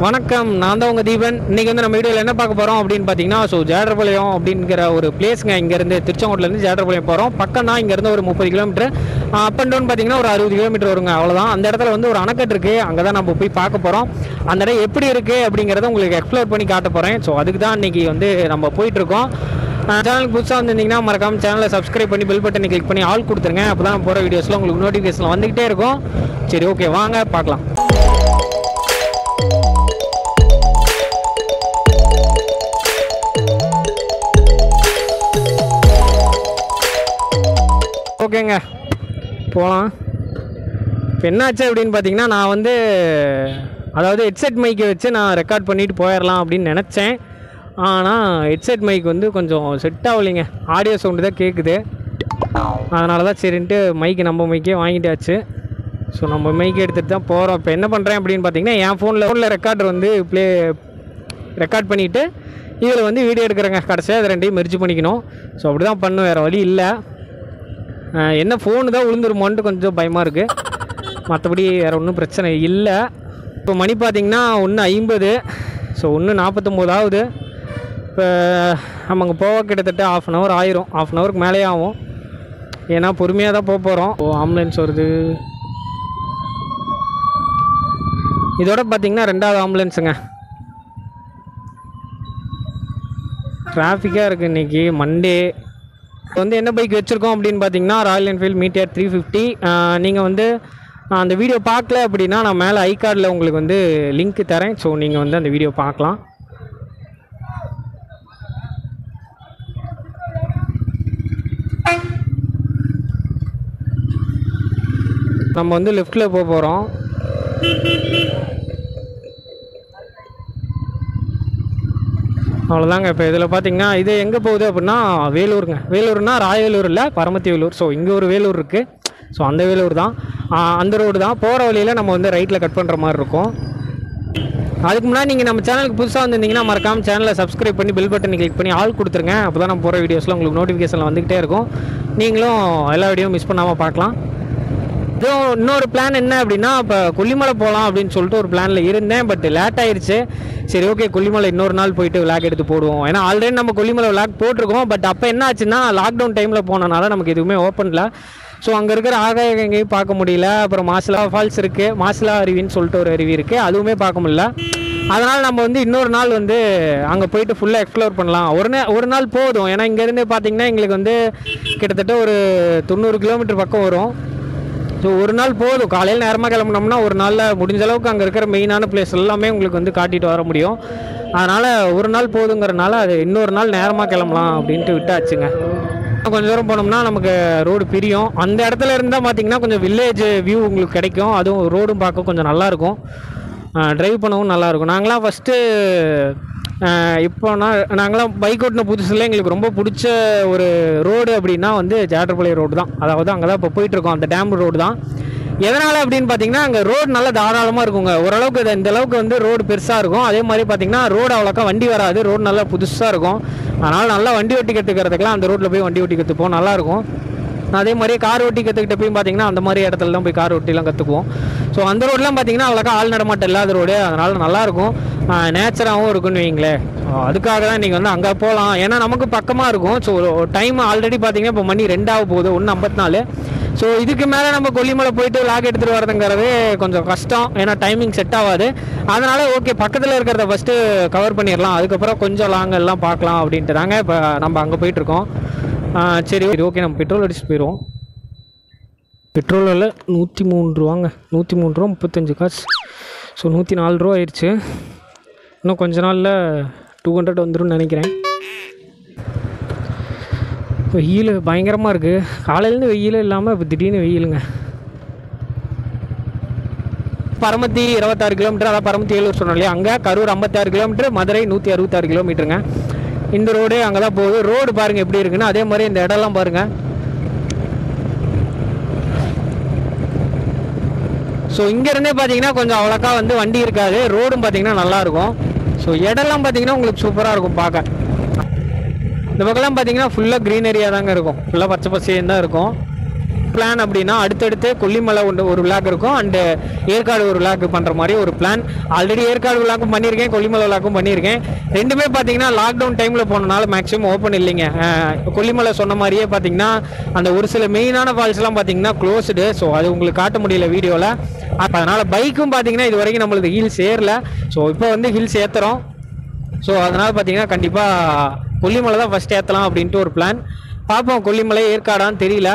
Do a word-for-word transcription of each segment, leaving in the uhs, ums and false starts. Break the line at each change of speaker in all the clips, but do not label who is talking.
வணக்கம், நான் தான் உங்கள் தீபன். இன்றைக்கி வந்து நம்ம வீடியோவில் என்ன பார்க்க போகிறோம் அப்படின்னு பார்த்தீங்கன்னா, ஸோ ஜேடர்பாளையம் அப்படிங்கிற ஒரு பிளேஸுங்க. இங்கேருந்து திருச்செங்கோட்டிலேருந்து ஜேடர்பாளையம் போகிறோம். பக்கம் தான், இங்கேருந்து ஒரு முப்பது கிலோமீட்டர், அப் அண்ட் டவுன் பார்த்தீங்கன்னா ஒரு அறுபது கிலோமீட்டர் வருங்க, அவ்வளோதான். அந்த இடத்துல வந்து ஒரு அணைக்கட்டு இருக்குது, அங்கே தான் நம்ம போய் பார்க்க போகிறோம். அந்த இடம் எப்படி இருக்குது அப்படிங்கிறத உங்களுக்கு எக்ஸ்ப்ளோர் பண்ணி காட்ட போகிறேன். ஸோ அதுக்கு தான் இன்றைக்கி வந்து நம்ம போயிட்டுருக்கோம். சேனலுக்கு புதுசாக வந்திருந்தீங்கன்னா மறக்காமல் சேனலை சப்ஸ்கிரைப் பண்ணி பெல் பட்டனை கிளிக் பண்ணி ஆல் கொடுத்துருங்க. அப்போ தான் போகிற வீடியோஸில் உங்களுக்கு நோட்டிஃபிகேஷன் வந்துக்கிட்டே இருக்கும். சரி, ஓகே, வாங்க பார்க்கலாம். ஓகேங்க, போகலாம். இப்போ என்னாச்சு அப்படின்னு பார்த்தீங்கன்னா, நான் வந்து அதாவது ஹெட்செட் மைக்கை வச்சு நான் ரெக்கார்ட் பண்ணிவிட்டு போயிடலாம் அப்படின்னு நினச்சேன். ஆனால் ஹெட்செட் மைக் வந்து கொஞ்சம் செட் ஆகலைங்க, ஆடியோ சவுண்டு தான் கேட்குது. அதனால தான் சரின்ட்டு மைக்கு நம்ம மைக்கே வாங்கிட்டாச்சு. ஸோ நம்ம மைக்கை எடுத்துகிட்டு தான் போகிறோம். இப்போ என்ன பண்ணுறேன் அப்படின்னு பார்த்தீங்கன்னா, என் ஃபோனில் ஃபோனில் ரெக்கார்டர் வந்து ப்ளே ரெக்கார்ட் பண்ணிவிட்டு இதில் வந்து வீடியோ எடுக்கிறேங்க. கடைசியாக அது ரெண்டையும் மெர்ஜ் பண்ணிக்கணும். ஸோ அப்படி தான் பண்ணும், வேறு வழி இல்லை. என்ன ஃபோனு தான் விழுந்துருமோன்ட்டு கொஞ்சம் பயமாக இருக்குது, மற்றபடி வேறு ஒன்றும் பிரச்சனை இல்லை. இப்போ மணி பார்த்திங்கன்னா ஒன்று ஐம்பது, ஸோ ஒன்று நாற்பத்தொம்போதாவது. இப்போ நம்ம அங்கே போக கிட்டத்தட்ட ஆஃப் அன் ஹவர் ஆயிரும், ஆஃப் அன் ஹவருக்கு மேலே ஆகும். ஏன்னா பொறுமையாக தான் போக போகிறோம். ஓ, ஆம்புலன்ஸ் வருது. இதோட பார்த்திங்கன்னா ரெண்டாவது ஆம்புலன்ஸுங்க. டிராஃபிக்காக இருக்குது இன்றைக்கி மண்டே. இப்போ வந்து என்ன பைக் வச்சுருக்கோம் அப்படின்னு பார்த்தீங்கன்னா, Royal Enfield Meteor three fifty. நீங்கள் வந்து அந்த வீடியோ பார்க்கல அப்படின்னா நான் மேலே ஐ கார்டில் உங்களுக்கு வந்து லிங்க் தரேன். ஸோ நீங்கள் வந்து அந்த வீடியோ பார்க்கலாம். நம்ம வந்து லெஃப்டில் போக போகிறோம். அவ்வளோதாங்க. இப்போ இதில் பார்த்தீங்கன்னா இது எங்கே போகுது அப்படின்னா வேலூருங்க. வேலூர்னா ராயவேலூர் இல்லை, பரமத்தி வேலூர். ஸோ இங்கே ஒரு வேலூர் இருக்குது. ஸோ அந்த வேலூர் தான், அந்த ரோடு தான். போகிற வழியில் நம்ம வந்து ரைட்டில் கட் பண்ணுற மாதிரி இருக்கும். அதுக்கு முன்னாடி நீங்கள் நம்ம சேனலுக்கு புதுசாக வந்திருந்தீங்கன்னா மறக்காமல் சேனலை சப்ஸ்கிரைப் பண்ணி பெல் பட்டனை கிளிக் பண்ணி ஆல் கொடுத்துருங்க. அப்போ தான் நம்ம போகிற வீடியோஸில் உங்களுக்கு நோட்டிஃபிகேஷனில் வந்துக்கிட்டே இருக்கும். நீங்களும் எல்லா வீடியோவும் மிஸ் பண்ணாமல் பார்க்கலாம். இதுவும் இன்னொரு பிளான் என்ன அப்படின்னா, இப்போ கொல்லிமலை போகலாம் அப்படின்னு சொல்லிட்டு ஒரு பிளானில் இருந்தேன். பட் லேட் ஆயிடுச்சு. சரி, ஓகே, கொல்லிமலை இன்னொரு நாள் போயிட்டு விளாக் எடுத்து போடுவோம். ஏன்னா ஆல்ரெடி நம்ம கொல்லிமலை விளாக் போட்டிருக்கோம். பட் அப்போ என்ன ஆச்சுன்னா, லாக்டவுன் டைமில் போனனால நமக்கு எதுவுமே ஓப்பனில். ஸோ அங்கே இருக்கிற ஆகாய எங்கேயும் பார்க்க முடியல. அப்புறம் மாசிலா ஃபால்ஸ் இருக்குது, மாசிலா அருவின்னு சொல்லிட்டு ஒரு அருவி இருக்குது, அதுவுமே பார்க்க முடியல. அதனால் நம்ம வந்து இன்னொரு நாள் வந்து அங்கே போயிட்டு ஃபுல்லாக எக்ஸ்ப்ளோர் பண்ணலாம். ஒரு நே ஒரு நாள் போதும். ஏன்னா இங்கேருந்து பார்த்திங்கன்னா எங்களுக்கு வந்து கிட்டத்தட்ட ஒரு தொண்ணூறு கிலோமீட்டர் பக்கம் வரும். ஸோ ஒரு நாள் போதும். காலையில் நேரமாக கிளம்புனோம்னா ஒரு நாளில் முடிஞ்ச அளவுக்கு அங்கே இருக்கிற மெயினான பிளேஸ் எல்லாமே உங்களுக்கு வந்து காட்டிட்டு வர முடியும். அதனால் ஒரு நாள் போதுங்கிறனால அது இன்னொரு நாள் நேரமாக கிளம்பலாம் அப்படின்ட்டு விட்டாச்சுங்க. கொஞ்சம் தூரம் போனோம்னா நமக்கு ரோடு பிரியும். அந்த இடத்துல இருந்தால் பார்த்திங்கன்னா கொஞ்சம் வில்லேஜ் வியூ உங்களுக்கு கிடைக்கும். அதுவும் ரோடும் பார்க்க கொஞ்சம் நல்லாயிருக்கும், ட்ரைவ் பண்ணவும் நல்லாயிருக்கும். நாங்களாம் ஃபஸ்ட்டு இப்போ நான் நாங்களாம் பைக் ஓட்டின புதுசில் எங்களுக்கு ரொம்ப பிடிச்ச ஒரு ரோடு அப்படின்னா வந்து ஜேடர்பாளையம் ரோடு தான். அதாவது அங்கே தான் இப்போ போயிட்டுருக்கோம், அந்த டேம் ரோடு தான். எதனால் அப்படின்னு பார்த்தீங்கன்னா, அங்கே ரோடு நல்லா தாராளமாக இருக்குங்க. ஓரளவுக்கு இந்த அளவுக்கு வந்து ரோடு பெருசாக இருக்கும். அதே மாதிரி பார்த்திங்கன்னா ரோடு அவ்வளோக்கா வண்டி வராது, ரோடு நல்லா புதுசாக இருக்கும். அதனால் நல்லா வண்டி ஓட்டி கற்றுக்கிறதுக்கெலாம் அந்த ரோட்டில் போய் வண்டி ஓட்டி கற்றுப்போம், நல்லாயிருக்கும். அதே மாதிரி கார் ஓட்டி கற்றுக்கிட்ட போய் பார்த்திங்கன்னா அந்த மாதிரி இடத்துல தான் போய் கார் ஓட்டிலாம் கற்றுக்குவோம். ஸோ அந்த ரோடெலாம் பார்த்திங்கன்னா அவ்வளோக்கா ஆள் நடமாட்டம் இல்லாத ரோடு, அதனால் நல்லாயிருக்கும், நேச்சராகவும் இருக்குன்னு வைங்களேன். அதுக்காக தான் இன்றைக்கி வந்து அங்கே போகலாம். ஏன்னா நமக்கு பக்கமாக இருக்கும். ஸோ டைம் ஆல்ரெடி பார்த்திங்கன்னா இப்போ மணி ரெண்டாக போகுது, ஒன்று ஐம்பத்தி நாலு. ஸோ இதுக்கு மேலே நம்ம கொல்லிமலை போயிட்டு லாக் எடுத்துகிட்டு வரதுங்கிறது கொஞ்சம் கஷ்டம். ஏன்னா டைமிங் செட் ஆகாது. அதனால் ஓகே, பக்கத்தில் இருக்கிறத ஃபஸ்ட்டு கவர் பண்ணிடலாம், அதுக்கப்புறம் கொஞ்சம் லாங் எல்லாம் பார்க்கலாம் அப்படின்ட்டு தாங்க இப்போ நம்ம அங்கே போயிட்டுருக்கோம். சரி, ஓகே, நம்ம பெட்ரோல் அடிச்சுட்டு போயிடுவோம். பெட்ரோல் விலை நூற்றி மூணு ரூபாங்க, நூற்றி மூணு ரூபா முப்பத்தஞ்சு காசு. ஸோ நூற்றி நாலு ரூபா ஆயிடுச்சு. இன்னும் கொஞ்ச நாளில் டூ ஹண்ட்ரட் வந்துடும் நினைக்கிறேன். வெயில் பயங்கரமாக இருக்குது. காலையிலேருந்து வெயில் இல்லாமல் இப்போ திடீர்னு வெயிலுங்க. பரமத்தி இருபத்தாறு கிலோமீட்டர், அதாவது பரமத்தி ஏழூர் சொன்னோம் இல்லையா, அங்கே கரூர் ஐம்பத்தாறு கிலோமீட்டர், மதுரை நூற்றி அறுபத்தாறு கிலோமீட்டருங்க. இந்த ரோடு அங்கே தான் போகுது. ரோடு பாருங்கள் எப்படி இருக்குன்னு. அதே மாதிரி இந்த இடம்லாம் பாருங்கள். ஸோ இங்கேருந்தே பார்த்தீங்கன்னா கொஞ்சம் அவ்வளோக்கா வந்து வண்டி இருக்காது, ரோடும் பார்த்தீங்கன்னா நல்லாயிருக்கும். ஸோ இடம்லாம் பார்த்தீங்கன்னா உங்களுக்கு சூப்பராக இருக்கும் பார்க்க. இந்த பக்கம்லாம் பார்த்தீங்கன்னா ஃபுல்லாக க்ரீனரியாக தாங்க இருக்கும், ஃபுல்லாக பச்சை பசேன்னு தான் இருக்கும். பிளான் அப்படின்னா அடுத்தடுத்து கொல்லிமலை ஒன்று ஒரு விளாக் இருக்கும் அண்டு ஏற்காடு ஒரு விளாக் பண்ணுற மாதிரி ஒரு பிளான். ஆல்ரெடி ஏற்காடு விளாக்கும் பண்ணியிருக்கேன், கொல்லிமலை விளாக்கும் பண்ணியிருக்கேன். ரெண்டுமே பார்த்தீங்கன்னா லாக்டவுன் டைமில் போனனால மேக்ஸிமம் ஓப்பன் இல்லைங்க. கொல்லிமலை சொன்ன மாதிரியே பார்த்தீங்கன்னா அந்த ஒரு சில மெயினான ஃபால்ஸ்லாம் பார்த்தீங்கன்னா க்ளோஸ்டு. ஸோ அது உங்களுக்கு காட்ட முடியல வீடியோவில். அப்போ அதனால் பைக்கும் பார்த்தீங்கன்னா இது வரைக்கும் நம்மளுக்கு ஹில்ஸ் ஏறல. ஸோ இப்போ வந்து ஹில்ஸ் ஏற்றுறோம். ஸோ அதனால் பார்த்தீங்கன்னா கண்டிப்பாக கொல்லிமலை தான் ஃபஸ்ட் ஏற்றலாம் அப்படின்ட்டு ஒரு பிளான். பார்ப்போம் கொல்லிமலை ஏற்காடான்னு தெரியல.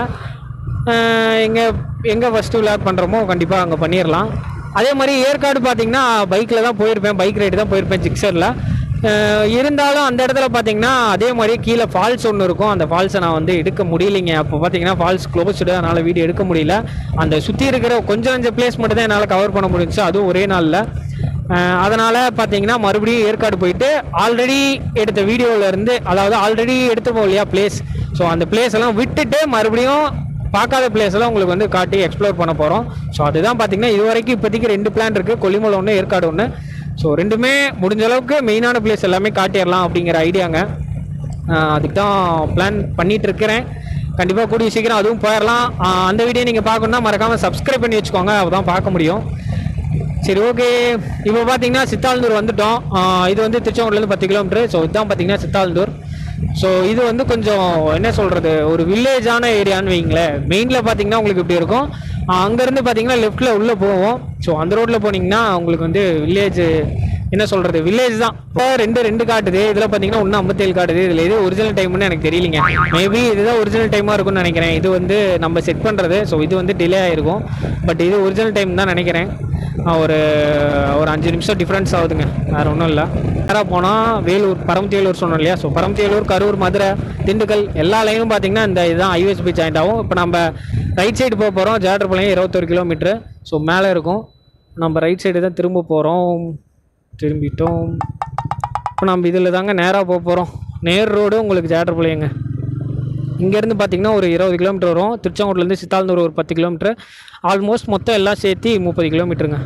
எங்கே எங்கே ஃபஸ்ட்டு விளாக் பண்ணுறோமோ கண்டிப்பாக அங்கே பண்ணிடலாம். அதே மாதிரி ஏற்காடு பார்த்திங்கன்னா பைக்கில் தான் போயிருப்பேன், பைக் ரைடு தான் போயிருப்பேன் ஜிக்ஸரில். இருந்தாலும் அந்த இடத்துல பார்த்தீங்கன்னா அதே மாதிரி கீழே ஃபால்ஸ் ஒன்று இருக்கும். அந்த ஃபால்ஸை நான் வந்து எடுக்க முடியலைங்க. அப்போ பார்த்தீங்கன்னா ஃபால்ஸ் க்ளோஸ்டு, அதனால் வீடியோ எடுக்க முடியல. அந்த சுற்றி இருக்கிற கொஞ்சம் கொஞ்சம் பிளேஸ் மட்டும் தான் என்னால் கவர் பண்ண முடிஞ்சிச்சு, அதுவும் ஒரே நாளில். அதனால் பார்த்தீங்கன்னா மறுபடியும் ஏற்காடு போயிட்டு ஆல்ரெடி எடுத்த வீடியோவிலேருந்து, அதாவது ஆல்ரெடி எடுத்துப்போம் இல்லையா பிளேஸ், ஸோ அந்த பிளேஸ் எல்லாம் விட்டுட்டு மறுபடியும் பார்க்காத பிளேஸ் எல்லாம் உங்களுக்கு வந்து காட்டி எக்ஸ்ப்ளோர் பண்ண போகிறோம். ஸோ அதுதான் பார்த்தீங்கன்னா இது வரைக்கும் இப்போதைக்கு ரெண்டு பிளான் இருக்குது, கொல்லிமலை ஒன்று ஏற்காடு ஒன்று. ஸோ ரெண்டுமே முடிஞ்ச அளவுக்கு மெயினான பிளேஸ் எல்லாமே காட்டிடலாம் அப்படிங்கிற ஐடியாங்க. அதுக்கு தான் பிளான் பண்ணிகிட்டு இருக்கிறேன். கண்டிப்பாக கூடிய சீக்கிரம் அதுவும் போயிடலாம். அந்த வீடியோ நீங்கள் பார்க்கணுன்னா மறக்காமல் சப்ஸ்கிரைப் பண்ணி வச்சுக்கோங்க, அப்பதான் பார்க்க முடியும். சரி, ஓகே. இப்போ பார்த்தீங்கன்னா சித்தால்ந்தூர் வந்துட்டோம். இது வந்து திருச்செங்கோட்லேருந்து பத்து கிலோமீட்டர். ஸோ இதுதான் பார்த்தீங்கன்னா சித்தால்ந்தூர். ஸோ இது வந்து கொஞ்சம் என்ன சொல்கிறது, ஒரு வில்லேஜான ஏரியான்னு வைங்களேன். மெயினில் பார்த்தீங்கன்னா உங்களுக்கு இப்படி இருக்கும். அங்கேருந்து பார்த்தீங்கன்னா லெஃப்ட்டில் உள்ளே போவோம். ஸோ அந்த ரோட்டில் போனீங்கன்னா உங்களுக்கு வந்து வில்லேஜ், என்ன சொல்கிறது, வில்லேஜ் தான். இப்போ ரெண்டு ரெண்டு காட்டுது. இதில் பார்த்தீங்கன்னா ஒன்று ஐம்பத்தேழு காட்டுது. இதில் எது ஒரிஜினல் டைம்னு எனக்கு தெரியலிங்க. மேபி இதுதான் ஒரிஜினல் டைமாக இருக்கும்னு நினைக்கிறேன். இது வந்து நம்ம செட் பண்ணுறது. ஸோ இது வந்து டிலே ஆகிருக்கும். பட் இது ஒரிஜினல் டைம் தான் நினைக்கிறேன். ஒரு ஒரு அஞ்சு நிமிஷம் டிஃப்ரென்ஸ் ஆகுதுங்க, வேறு ஒன்றும் இல்லை. நேராக போனால் வேலூர், பரமத்தி வேலூர் சொன்னோம் இல்லையா. ஸோ பரமத்தி வேலூர், கரூர், மதுரை, திண்டுக்கல் எல்லா லைனும் பார்த்தீங்கன்னா இந்த இதுதான் ஐஎஸ்பி ஜாயிண்ட் ஆகும். இப்போ நம்ம ரைட் சைடு போக போகிறோம். ஜாடர்பாளையம் இருபத்தொரு கிலோமீட்ரு. ஸோ மேலே இருக்கும். நம்ம ரைட் சைடு தான் திரும்ப போகிறோம். திரும்பிட்டோம். இப்போ நம்ம இதில் தாங்க நேராக போக போகிறோம். நேர் ரோடு உங்களுக்கு ஜாடர்பாளையங்க. இங்கேருந்து பார்த்தீங்கன்னா ஒரு இருபது கிலோமீட்டர் வரும். திருச்செங்கோட்லேருந்து சித்தால்ந்தூர் ஒரு பத்து கிலோமீட்டர். ஆல்மோஸ்ட் மொத்தம் எல்லாம் சேர்த்து முப்பது கிலோமீட்டருங்க.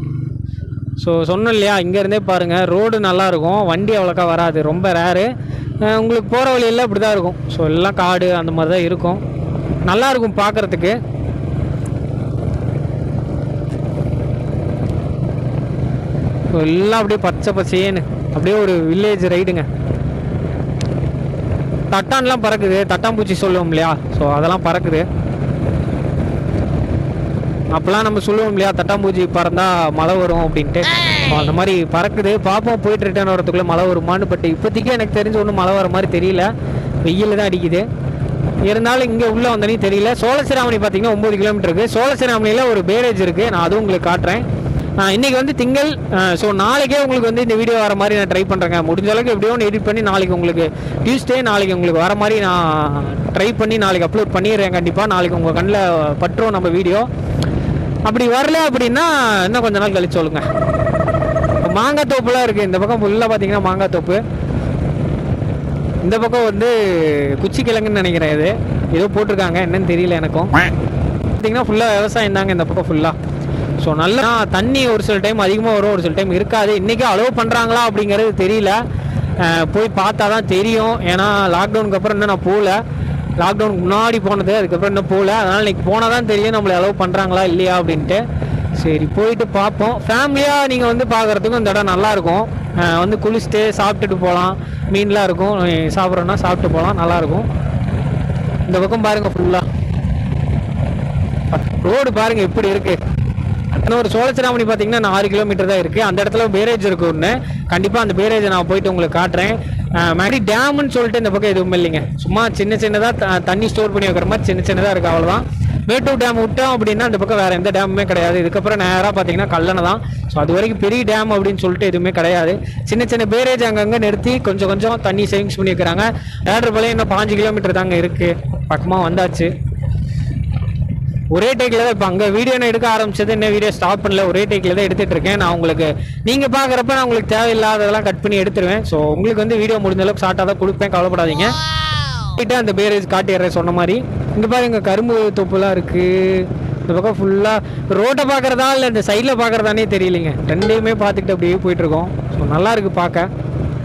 ஸோ சொன்னோம் இல்லையா, இங்கேருந்தே பாருங்கள் ரோடு நல்லாயிருக்கும், வண்டி அவ்வளோக்கா வராது, ரொம்ப ரேரு. உங்களுக்கு போகிற வழியெல்லாம் இப்படி தான் இருக்கும். ஸோ எல்லாம் காடு அந்த மாதிரி தான் இருக்கும், நல்லாயிருக்கும் பார்க்குறதுக்கு. ஸோ எல்லாம் அப்படியே பச்சை பச்சையேன்னு அப்படியே ஒரு வில்லேஜ் ரைடுங்க. தட்டான்லாம் பறக்குது, தட்டாம்பூச்சி சொல்லுவோம் இல்லையா. ஸோ அதெல்லாம் பறக்குது. அப்போல்லாம் நம்ம சொல்லுவோம் இல்லையா, தட்டாம்பூச்சி பறந்தா மழை வரும் அப்படின்ட்டு. அந்த மாதிரி பறக்குது. பார்ப்போம் போயிட்டு ரிட்டர்ன் வரதுக்குள்ளே மழை வருமானு. பட் இப்போதைக்கு எனக்கு தெரிஞ்ச ஒன்றும் மழை வர மாதிரி தெரியல, வெயில் தான் அடிக்குது. இருந்தாலும் இங்கே உள்ளே வந்தோன்னே தெரியல. சோழசிராமணி பார்த்தீங்கன்னா ஒம்பது கிலோமீட்டர் இருக்குது. சோழசிராமணியில் ஒரு பேரேஜ் இருக்குது, நான் அதுவும் உங்களுக்கு காட்டுறேன். இன்றைக்கி வந்து திங்கள். ஸோ நாளைக்கே உங்களுக்கு வந்து இந்த வீடியோ வர மாதிரி நான் ட்ரை பண்ணுறேங்க. முடிஞ்ச அளவுக்கு எப்படியோ ஒன்று எடிட் பண்ணி நாளைக்கு உங்களுக்கு டியூஸ்டே நாளைக்கு உங்களுக்கு வர மாதிரி நான் ட்ரை பண்ணி நாளைக்கு அப்லோட் பண்ணிடுறேன். கண்டிப்பாக நாளைக்கு உங்கள் கண்ணில் பட்டுரும் நம்ம வீடியோ. அப்படி வரல அப்படின்னா இன்னும் கொஞ்ச நாள் கழிச்சு சொல்லுங்க. மாங்காய் தோப்புலாம் இருக்குது இந்த பக்கம் ஃபுல்லாக பார்த்தீங்கன்னா மாங்காய் தோப்பு. இந்த பக்கம் வந்து குச்சி கிழங்குன்னு நினைக்கிறேன். இது ஏதோ போட்டிருக்காங்க, என்னன்னு தெரியல எனக்கும். பார்த்தீங்கன்னா ஃபுல்லாக விவசாயம் தாங்க இந்த பக்கம் ஃபுல்லாக. ஸோ நல்லா தண்ணி ஒரு சில டைம் அதிகமாக வரும், ஒரு சில டைம் இருக்காது. இன்றைக்கி அலோவ் பண்ணுறாங்களா அப்படிங்கிறது தெரியல, போய் பார்த்தா தான் தெரியும். ஏன்னா லாக்டவுனுக்கு அப்புறம் இன்னும் நான் போகல. லாக்டவுனுக்கு முன்னாடி போனது, அதுக்கப்புறம் இன்னும் போகல. அதனால் இன்றைக்கி போனால் தான் தெரியும் நம்மளை அலோவ் பண்ணுறாங்களா இல்லையா அப்படின்ட்டு. சரி போயிட்டு பார்ப்போம். ஃபேமிலியாக நீங்கள் வந்து பார்க்குறதுக்கும் இந்த இடம் நல்லாயிருக்கும். வந்து குளிச்சுட்டு சாப்பிட்டுட்டு போகலாம். மீன்லாம் இருக்கும், சாப்பிட்றோன்னா சாப்பிட்டு போகலாம், நல்லாயிருக்கும். இந்த பக்கம் பாருங்கள் ஃபுல்லாக ரோடு பாருங்கள் எப்படி இருக்குது. இன்னொரு சோழசிராமணி பார்த்தீங்கன்னா நான் ஆறு கிலோமீட்டர் தான் இருக்குது. அந்த இடத்துல பேரேஜ் இருக்குது ஒன்று. கண்டிப்பாக அந்த பேரேஜை நான் போயிட்டு உங்களுக்கு காட்டுறேன். மாதிரி டேம்னு சொல்லிட்டு இந்த பக்கம் எதுவும் இல்லைங்க. சும்மா சின்ன சின்னதாக தண்ணி ஸ்டோர் பண்ணி வைக்கிற மாதிரி சின்ன சின்னதாக இருக்குது, அவ்வளோதான். மேட்டூர் டேம் விட்டோம் அப்படின்னா அந்த பக்கம் வேறு எந்த டேமுமே கிடையாது. இதுக்கப்புறம் நேராக பார்த்தீங்கன்னா கல்லணை தான். ஸோ அது வரைக்கும் பெரிய டேம் அப்படின்னு சொல்லிட்டு எதுவுமே கிடையாது. சின்ன சின்ன பேரேஜ் அங்கங்கே நிறுத்தி கொஞ்சம் கொஞ்சம் தண்ணி சேவிங்ஸ் பண்ணி வைக்கிறாங்க. ஜாடர்பாளையம் இன்னும் பாஞ்சு கிலோமீட்டர் தாங்க இருக்குது, பக்கமாக வந்தாச்சு. ஒரே டேக்கில் தான் இப்போ அங்கே வீடியோ நான் எடுக்க ஆரம்பிச்சது, என்ன வீடியோ ஸ்டாப் பண்ணல, ஒரே டேக்கில் தான் எடுத்துகிட்டு இருக்கேன். நான் உங்களுக்கு நீங்கள் பார்க்குறப்ப நான் உங்களுக்கு தேவையில்லாததெல்லாம் கட் பண்ணி எடுத்துருவேன். ஸோ உங்களுக்கு வந்து வீடியோ முடிஞ்ச அளவுக்கு ஷார்ட்டாக தான் கொடுப்பேன், கவலைப்படாதீங்க. கிட்ட அந்த பேரேஜ் காட்டிடுறேன் சொன்ன மாதிரி. இங்கே பாருங்க இங்கே கரும்பு தொப்புலாம் இருக்குது. இந்த பக்கம் ஃபுல்லாக ரோட்டை பார்க்குறதா இல்லை இந்த சைடில் பார்க்குறதானே தெரியலைங்க. ரெண்டையுமே பார்த்துக்கிட்டு அப்படியே போயிட்டுருக்கோம். ஸோ நல்லா இருக்குது பார்க்க.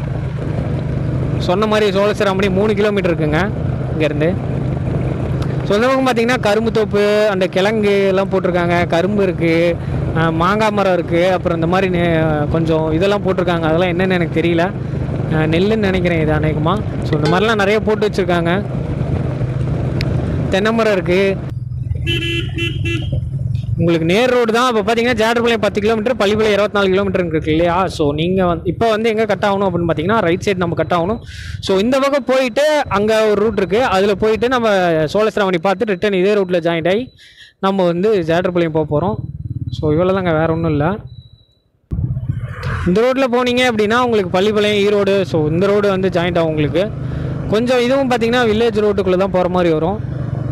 சொன்ன மாதிரி சோழசிராமணி மூணு கிலோமீட்டர் இருக்குங்க இங்கேருந்து. ஸோ ஸோ இந்த பக்கம் பார்த்திங்கன்னா கரும்பு தோப்பு, அந்த கிழங்கு எல்லாம் போட்டிருக்காங்க. கரும்பு இருக்குது, மாங்காய் மரம் இருக்குது, அப்புறம் இந்த மாதிரி கொஞ்சம் இதெல்லாம் போட்டிருக்காங்க. அதெல்லாம் என்னென்னு எனக்கு தெரியல, நெல்லுன்னு நினைக்கிறேன் இது அநேகமாக. ஸோ இந்த மாதிரிலாம் நிறைய போட்டு வச்சுருக்காங்க. தென்னை மரம் இருக்குது. உங்களுக்கு நேர் ரோடு தான். இப்போ பார்த்தீங்கன்னா ஜேடர்பாளையம் பத்து கிலோமீட்டர், பள்ளிப்பாளையம் இருபத்தி நாலு கிலோமீட்டர் இருக்குது இல்லையா. ஸோ நீங்கள் வந்து இப்போ வந்து எங்கே கட் ஆகணும் அப்படின்னு பார்த்தீங்கன்னா ரைட் சைடு நம்ம கட் ஆகணும். ஸோ இந்த பக்கம் போயிட்டு அங்கே ஒரு ரூட் இருக்குது, அதில் போயிட்டு நம்ம சோழசிராமணி பார்த்து ரிட்டன் இதே ரூட்டில் ஜாயின் ஆகி நம்ம வந்து ஜேடர்பாளையம் போக போகிறோம். ஸோ இவ்வளோ தாங்க, வேறு ஒன்றும் இல்லை. இந்த ரோட்டில் போனீங்க அப்படின்னா உங்களுக்கு பள்ளிப்பாளையம், ஈரோடு, ஸோ இந்த ரோடு வந்து ஜாயிண்ட் ஆகும் உங்களுக்கு. கொஞ்சம் இதுவும் பார்த்தீங்கன்னா வில்லேஜ் ரோட்டுக்குள்ளே தான் போகிற மாதிரி வரும்.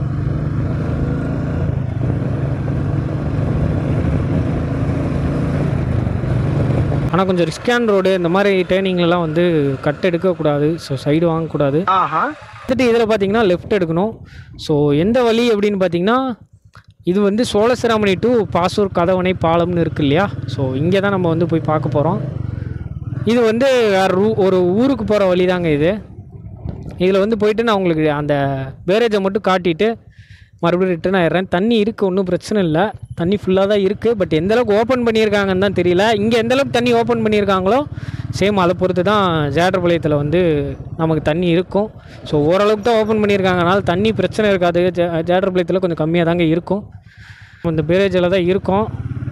ஆனால் கொஞ்சம் ரிஸ்கான ரோடு. இந்த மாதிரி டேர்னிங்லலாம் வந்து கட் எடுக்கக்கூடாது. ஸோ சைடு வாங்கக்கூடாது. வந்துட்டு இதில் பார்த்தீங்கன்னா லெஃப்ட் எடுக்கணும். ஸோ எந்த வழி அப்படின்னு பார்த்தீங்கன்னா இது வந்து சோழசிராமணி டு பாசூர் கதவணை பாலம்னு இருக்கு இல்லையா. ஸோ இங்கே தான் நம்ம வந்து போய் பார்க்க போகிறோம். இது வந்து வேறு ஒரு ஊருக்கு போகிற வழி தாங்க இது. இதில் வந்து போயிட்டு நான் உங்களுக்கு அந்த பேரேஜை மட்டும் காட்டிட்டு மறுபடியும் ரிட்டர்ன் ஆயிடுறேன். தண்ணி இருக்குது, ஒன்றும் பிரச்சனை இல்லை, தண்ணி ஃபுல்லாக தான் இருக்குது. பட் எந்தளவுக்கு ஓப்பன் பண்ணியிருக்காங்கன்னு தான் தெரியல. இங்கே எந்தளவுக்கு தண்ணி ஓப்பன் பண்ணியிருக்காங்களோ சேம் அதை பொறுத்து தான் ஜேடர்பாளையத்தில் வந்து நமக்கு தண்ணி இருக்கும். ஸோ ஓரளவுக்கு தான் ஓப்பன் பண்ணியிருக்காங்கனால தண்ணி பிரச்சனை இருக்காது. ஜே ஜேடர்பாளையத்தில் கொஞ்சம் கம்மியாக தாங்க இருக்கும். இந்த பேரேஜில் தான் இருக்கும்.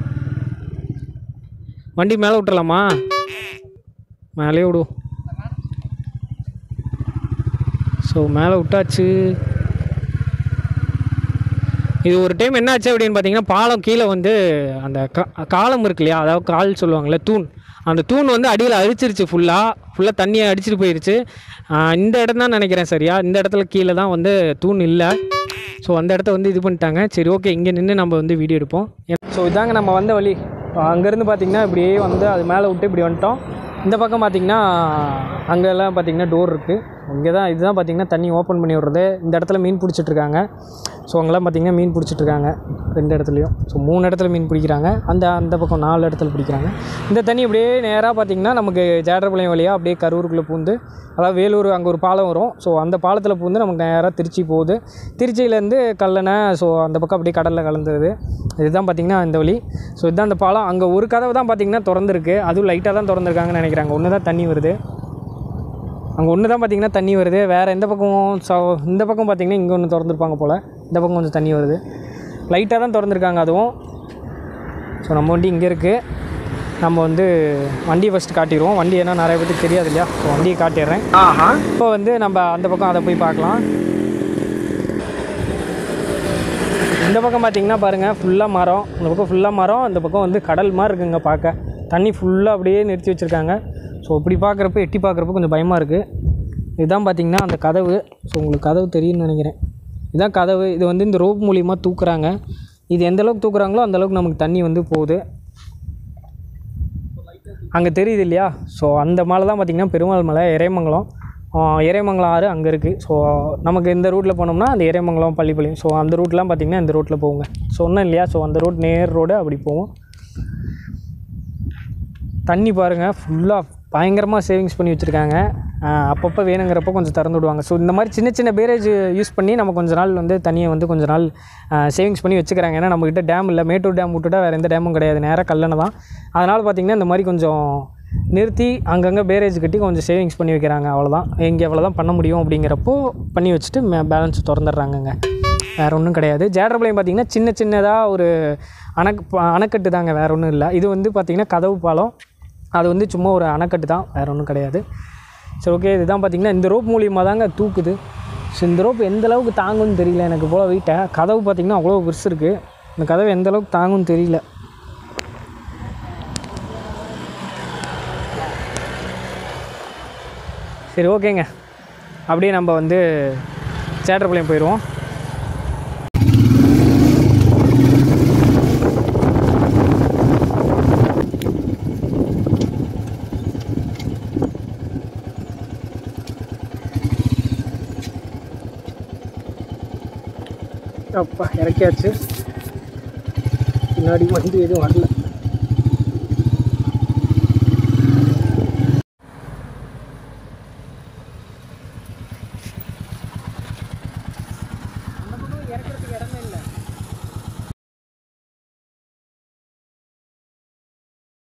வண்டி மேலே விட்டுறலாமா? மேலே விடுவோம். ஸோ மேலே விட்டாச்சு. இது ஒரு டைம் என்ன ஆச்சு அப்படின்னு பார்த்தீங்கன்னா பாலம் கீழே வந்து அந்த காலம் இருக்கு இல்லையா, அதாவது கால் சொல்லுவாங்கள்ல, தூண், அந்த தூண் வந்து அடியில் அடிச்சிருச்சு. ஃபுல்லாக ஃபுல்லாக தண்ணியை அடிச்சுட்டு போயிடுச்சு. இந்த இடம் தான் நினைக்கிறேன் சரியா. இந்த இடத்துல கீழே தான் வந்து தூண் இல்லை. ஸோ அந்த இடத்த வந்து இது பண்ணிட்டாங்க. சரி ஓகே, இங்கே நின்று நம்ம வந்து வீடியோ எடுப்போம். ஸோ இதாங்க நம்ம வந்த வழி. அங்கேருந்து பார்த்திங்கன்னா இப்படியே வந்து அது மேலே விட்டு இப்படி வந்துட்டோம். இந்த பக்கம் பார்த்திங்கன்னா அங்கெல்லாம் பார்த்திங்கன்னா டோர் இருக்குது. இங்கே தான் இதுதான் பார்த்திங்கன்னா தண்ணி ஓப்பன் பண்ணி விட்றது. இந்த இடத்துல மீன் பிடிச்சிட்ருக்காங்க. ஸோ அங்கெல்லாம் பார்த்திங்கன்னா மீன் பிடிச்சிட்ருக்காங்க ரெண்டு இடத்துலையும். ஸோ மூணு இடத்துல மீன் பிடிக்கிறாங்க. அந்த அந்த பக்கம் நாலு இடத்துல பிடிக்கிறாங்க. இந்த தண்ணி அப்படியே நேராக பார்த்திங்கன்னா நமக்கு ஜேடர்பாளையம் வழியாக அப்படியே கரூருக்குள்ளே பூந்து, அதாவது வேலூர் அங்கே ஒரு பாலம் வரும். ஸோ அந்த பாலத்தில் பூந்து நமக்கு நேராக திருச்சி போகுது. திருச்சியிலேருந்து கல்லணை, ஸோ அந்த பக்கம் அப்படியே கடலில் கலந்துருது. இதுதான் பார்த்திங்கன்னா இந்த வழி. ஸோ இதுதான் அந்த பாலம். அங்கே ஒரு கதவு தான் பார்த்திங்கன்னா திறந்துருக்கு. அதுவும் லைட்டாக தான் திறந்துருக்காங்கன்னு நினைக்கிறாங்க. ஒன்று தான் தண்ணி வருது. அங்கே ஒன்று தான் பார்த்திங்கன்னா தண்ணி வருது. வேறு எந்த பக்கம் ச இந்த பக்கம் பார்த்திங்கன்னா இங்கே ஒன்று திறந்துருப்பாங்க போல். இந்த பக்கம் கொஞ்சம் தண்ணி வருது. லைட்டாக தான் திறந்துருக்காங்க அதுவும். ஸோ நம்ம வண்டி இங்கே இருக்குது. நம்ம வந்து வண்டியை ஃபஸ்ட்டு காட்டிடுவோம். வண்டி ஏன்னா நிறைய பேருக்கு தெரியாது இல்லையா. ஸோ வண்டியை காட்டிடுறேன். இப்போ வந்து நம்ம அந்த பக்கம் அதை போய் பார்க்கலாம். இந்த பக்கம் பார்த்திங்கன்னா பாருங்கள் ஃபுல்லாக மரம். இந்த பக்கம் ஃபுல்லாக மரம். இந்த பக்கம் வந்து கடல் மாதிரி இருக்குங்க பார்க்க. தண்ணி ஃபுல்லாக அப்படியே நிறுத்தி வச்சுருக்காங்க. ஸோ இப்படி பார்க்குறப்ப எட்டி பார்க்குறப்ப கொஞ்சம் பயமாக இருக்குது. இதுதான் பார்த்திங்கன்னா அந்த கதவு. ஸோ உங்களுக்கு கதவு தெரியும்னு நினைக்கிறேன். இதுதான் கதவு. இது வந்து இந்த ரோப் மூலிமா தூக்குறாங்க. இது எந்தளவுக்கு தூக்குறாங்களோ அந்தளவுக்கு நமக்கு தண்ணி வந்து போகுது. அங்கே தெரியுது இல்லையா. ஸோ அந்த மலை தான் பார்த்திங்கன்னா பெருமாள் மலை, இறைமங்கலம். இறைமங்கலம் ஆறு அங்கே இருக்குது. ஸோ நமக்கு இந்த ரூட்டில் போனோம்னா அந்த இறைமங்கலம், பள்ளிப்பாளையம், ஸோ அந்த ரூட்லாம் பார்த்திங்கன்னா இந்த ரூட்டில் போவோங்க. சொன்னேன் இல்லையா. ஸோ அந்த ரோட் நேர் ரோடு அப்படி போவோம். தண்ணி பாருங்கள் ஃபுல்லாக பயங்கரமாக சேவிங்ஸ் பண்ணி வச்சுருக்காங்க. அப்பப்போ வேணுங்கிறப்போ கொஞ்சம் திறந்து விடுவாங்க. ஸோ இந்த மாதிரி சின்ன சின்ன பேரேஜ் யூஸ் பண்ணி நம்ம கொஞ்சம் நாள் வந்து தண்ணியை வந்து கொஞ்சம் நாள் சேவிங்ஸ் பண்ணி வச்சுக்கிறாங்க. ஏன்னா நம்மக்கிட்ட டேம் இல்லை. மேட்டூர் டேம் விட்டுட்டா வேறு எந்த டேமும் கிடையாது, நேராக கல்லணை தான். அதனால் பார்த்திங்கன்னா இந்த மாதிரி கொஞ்சம் நிறுத்தி அங்கங்கே பேரேஜ் கட்டி கொஞ்சம் சேவிங்ஸ் பண்ணி வைக்கிறாங்க. அவ்வளோதான், இங்கே எவ்வளோ தான் பண்ண முடியும் அப்படிங்கிறப்போ பண்ணி வச்சுட்டு மே பேலன்ஸ் திறந்துடுறாங்கங்க. வேறு ஒன்றும் கிடையாது. ஜேடர்பாளையம் பார்த்திங்கன்னா சின்ன சின்னதாக ஒரு அணைக்கு அணைக்கட்டு தாங்க, வேறு ஒன்றும் இல்லை. இது வந்து பார்த்திங்கன்னா கதவு பாலம். அது வந்து சும்மா ஒரு அணைக்கட்டு தான், வேறு ஒன்றும் கிடையாது. சரி ஓகே. இதுதான் பார்த்திங்கன்னா இந்த ரோப் மூலியமாக தாங்க தூக்குது. ஸோ இந்த ரோப் எந்தளவுக்கு தாங்குன்னு தெரியல எனக்கு போல் வெயிட்டை. கதவு பார்த்திங்கன்னா அவ்வளோ பெருசு இருக்குது. இந்த கதவு எந்தளவுக்கு தாங்குன்னு தெரியல. சரி ஓகேங்க. அப்படியே நம்ம வந்து ஜேடர்பாளையம் போயிடுவோம். அப்பா இறக்கியாச்சு. பின்னாடி வண்டி எதுவும் வரல.